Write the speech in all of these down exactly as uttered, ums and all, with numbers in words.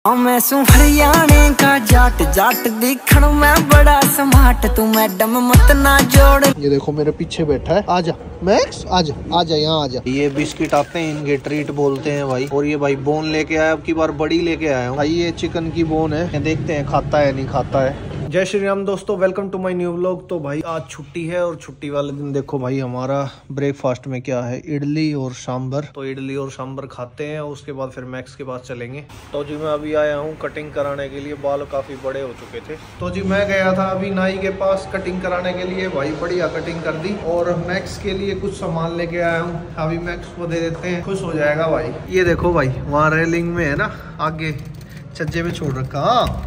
मैं सू हरियाणे का जाट जाट दिखण में बड़ा स्मार्ट, तू मैडम मत ना जोड़। ये देखो मेरे पीछे बैठा है, आजा मैक्स, आजा आजा यहाँ आजा। ये बिस्किट आते हैं, इनके ट्रीट बोलते हैं भाई। और ये भाई बोन लेके आया, अब की बार बड़ी लेके आया हूँ भाई। ये चिकन की बोन है, देखते हैं खाता है नहीं खाता है। जय श्री राम दोस्तों, welcome to my new vlog. तो भाई आज छुट्टी है और छुट्टी वाले दिन देखो भाई हमारा ब्रेकफास्ट में क्या है, इडली और सांभर। तो इडली और सांभर खाते हैं और उसके बाद फिर मैक्स के पास चलेंगे। तो जी मैं अभी आया हूँ कटिंग कराने के लिए, बाल काफी बड़े हो चुके थे। तो जी मैं गया था अभी नाई के पास कटिंग कराने के लिए, भाई बढ़िया कटिंग कर दी। और मैक्स के लिए कुछ सामान लेके आया हूँ, अभी मैक्स को दे देते हैं, खुश हो जाएगा भाई। ये देखो भाई वहाँ रेलिंग में है ना, आगे छज्जे में छोड़ रखा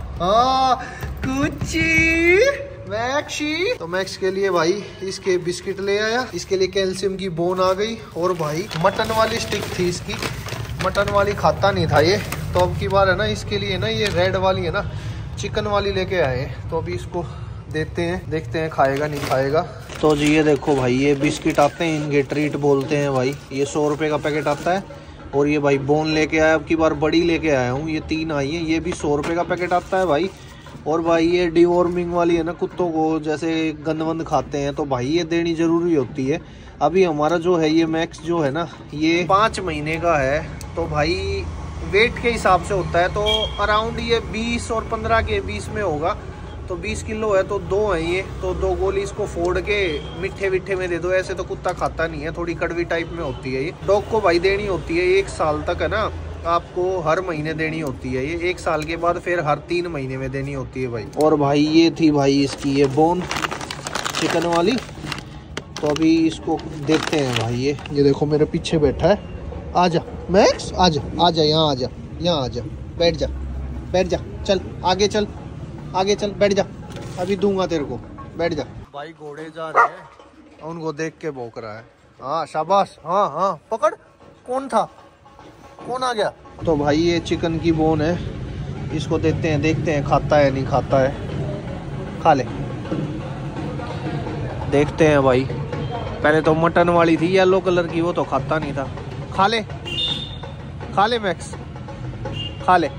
मैक्सी। तो मैक्स के लिए भाई इसके बिस्किट ले आया, इसके लिए कैल्शियम की बोन आ गई। और भाई मटन वाली स्टिक थी इसकी, मटन वाली खाता नहीं था ये, तो अब की बार है ना इसके लिए ना ये रेड वाली है ना चिकन वाली लेके आए। तो अभी इसको देते हैं, देखते हैं खाएगा नहीं खाएगा। तो जी ये देखो भाई ये बिस्किट आते हैं, इनके ट्रीट बोलते हैं भाई। ये सौ रुपये का पैकेट आता है। और ये भाई बोन लेके आया, अब की बार बड़ी लेके आया हूँ, ये तीन आई है, ये भी सौ रुपये का पैकेट आता है भाई। और भाई ये डिवॉर्मिंग वाली है ना, कुत्तों को जैसे गंद वंद खाते हैं तो भाई ये देनी जरूरी होती है। अभी हमारा जो है ये मैक्स जो है ना ये पाँच महीने का है, तो भाई वेट के हिसाब से होता है, तो अराउंड ये बीस और पंद्रह के बीस में होगा। तो बीस किलो है तो दो है ये, तो दो गोली इसको फोड़ के मिठे मिठे में दे दो। ऐसे तो कुत्ता खाता नहीं है, थोड़ी कड़वी टाइप में होती है ये। डॉग को भाई देनी होती है एक साल तक है ना, आपको हर महीने देनी होती है ये। एक साल के बाद फिर हर तीन महीने में देनी होती है भाई। और भाई ये थी भाई इसकी ये बोन चिकन वाली। तो अभी इसको देखते हैं भाई। ये ये देखो मेरे पीछे बैठा है, आजा मैक्स, आजा आजा यहाँ आजा, यहाँ आजा, बैठ जा बैठ जा, चल आगे चल आगे चल, बैठ जा, अभी दूंगा तेरे को, बैठ जा। भाई घोड़े जा रहे हैं, उनको देख के भौंक रहा है। हाँ शाबाश, हाँ हाँ पकड़। कौन था, कौन आ गया? तो भाई ये चिकन की बोन है, इसको देते हैं, देखते हैं खाता है नहीं खाता है। खा ले, देखते हैं भाई। पहले तो मटन वाली थी येलो कलर की, वो तो खाता नहीं था। खा ले खा ले मैक्स, खा ले।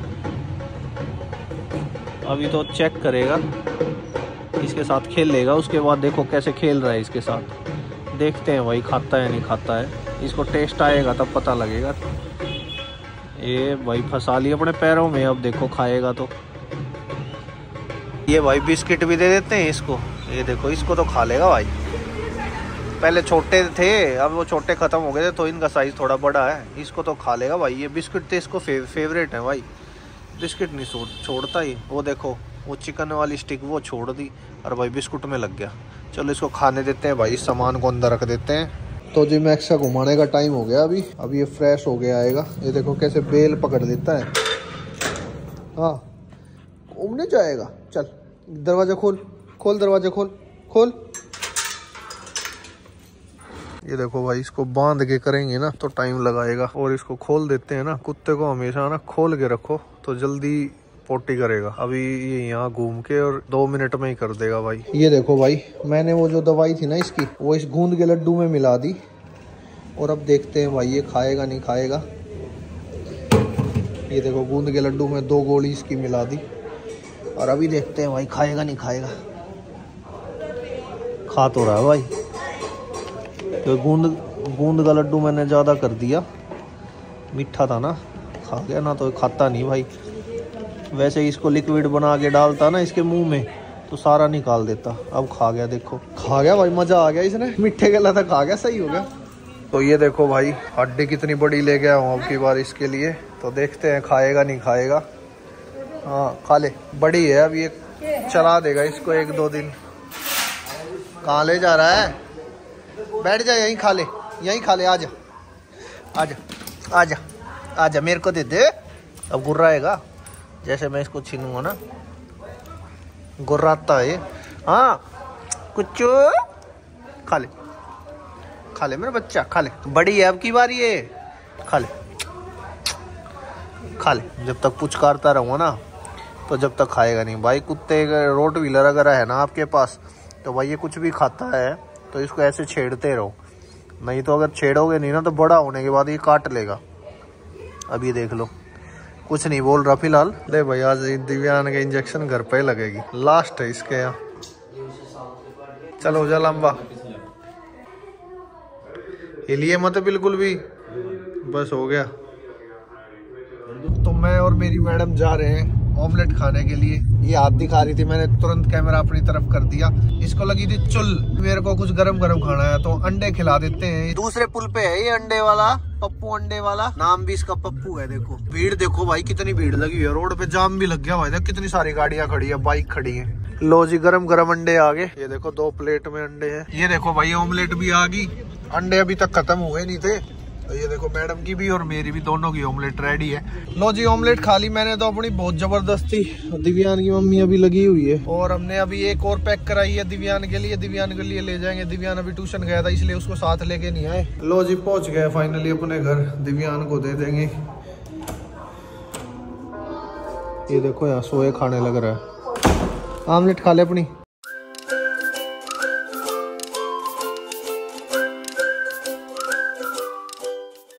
अभी तो चेक करेगा, इसके साथ खेल लेगा, उसके बाद देखो कैसे खेल रहा है इसके साथ। देखते हैं भाई खाता है नहीं खाता है, इसको टेस्ट आएगा तब पता लगेगा। ये भाई फंसा लिया अपने पैरों में, अब देखो खाएगा तो। ये भाई बिस्किट भी दे देते हैं इसको, ये देखो इसको तो खा लेगा भाई। पहले छोटे थे, अब वो छोटे खत्म हो गए थे तो इनका साइज थोड़ा बड़ा है, इसको तो खा लेगा भाई। ये बिस्किट थे इसको फे, फेवरेट है भाई, बिस्किट नहीं छोड़ छोड़ता ही। वो देखो वो चिकन वाली स्टिक वो छोड़ दी और भाई बिस्कुट में लग गया। चलो इसको खाने देते हैं भाई, इस सामान को अंदर रख देते हैं। तो जी मैक्स का घुमाने का टाइम हो गया अभी, अभी ये फ्रेश हो गया आएगा। ये देखो कैसे बेल पकड़ देता है। हाँ घूमने जाएगा, चल दरवाजा खोल, खोल दरवाजा खोल खोल। ये देखो भाई इसको बांध के करेंगे ना तो टाइम लगाएगा, और इसको खोल देते हैं ना। कुत्ते को हमेशा ना खोल के रखो तो जल्दी पोटी करेगा। अभी ये यहाँ घूम के और दो मिनट में ही कर देगा भाई। ये देखो भाई मैंने वो जो दवाई थी ना इसकी, वो इस गूंद के लड्डू में मिला दी। और अब देखते हैं भाई ये खाएगा नहीं खाएगा। ये देखो गूंद के लड्डू में दो गोली इसकी मिला दी, और अभी देखते हैं भाई खाएगा नहीं खाएगा। खा तो रहा है भाई, तो गूंद गूंद का लड्डू मैंने ज़्यादा कर दिया, मीठा था ना, खा गया ना तो खाता नहीं भाई। वैसे इसको लिक्विड बना के डालता ना इसके मुंह में तो सारा निकाल देता। अब खा गया, देखो खा गया भाई, मज़ा आ गया इसने, मीठे गला था खा गया, सही हो गया। तो ये देखो भाई हड्डी कितनी बड़ी ले गया हूँ अब की बार इसके लिए, तो देखते हैं खाएगा नहीं खाएगा। हाँ खा ले, बड़ी है अब ये, चला देगा इसको एक दो दिन। कहाँ ले जा रहा है, बैठ जा यहीं खा ले, यहीं खा ले, आजा आजा आजा आजा, मेरे को दे दे। अब गुर्राएगा, जैसे मैं इसको छीनूंगा ना गुर्राता है। हाँ कुछ खा ले, खा ले मेरा बच्चा, खा ले, बड़ी है अब की बार ये, खा ले खा ले। जब तक पुचकारता रहूँगा ना तो जब तक खाएगा नहीं भाई। कुत्ते रोट व्हीलर अगर है ना आपके पास तो भाई ये कुछ भी खाता है तो इसको ऐसे छेड़ते रहो, नहीं तो अगर छेड़ोगे नहीं ना तो बड़ा होने के बाद ये काट लेगा। अब ये देख लो कुछ नहीं बोल रहा फिलहाल। ले भाई आज दिव्यान के इंजेक्शन घर पे लगेगी, लास्ट है इसके यहाँ। चलो जा लंबा हिलिए मत बिल्कुल भी, बस हो गया। तो मैं और मेरी मैडम जा रहे हैं ऑमलेट खाने के लिए। ये हाथ दिखा रही थी, मैंने तुरंत कैमरा अपनी तरफ कर दिया। इसको लगी थी चुल, मेरे को कुछ गरम गरम खाना है तो अंडे खिला देते हैं। दूसरे पुल पे है ये अंडे वाला, पप्पू अंडे वाला, नाम भी इसका पप्पू है। देखो भीड़ देखो भाई कितनी भीड़ लगी हुई है, रोड पे जाम भी लग गया भाई, कितनी सारी गाड़ियां खड़ी है, बाइक खड़ी है। लो जी गरम गरम अंडे आ गए, ये देखो दो प्लेट में अंडे हैं। ये देखो भाई ऑमलेट भी आ गई, अंडे अभी तक खत्म हुए नहीं थे। तो ये देखो मैडम की भी और मेरी भी, दोनों की ऑमलेट रेडी है। लो जी ऑमलेट खा ली मैंने तो अपनी, बहुत जबरदस्ती। दिव्यान की मम्मी अभी लगी हुई है और हमने अभी एक और पैक कराई है दिव्यान के लिए, दिव्यान के लिए ले जाएंगे। दिव्यान अभी ट्यूशन गया था इसलिए उसको साथ लेके नहीं आए। लो जी पहुंच गए फाइनली अपने घर, दिव्यान को दे देंगे। ये देखो यहाँ सोए खाने लग रहा है। ऑमलेट खा ले अपनी।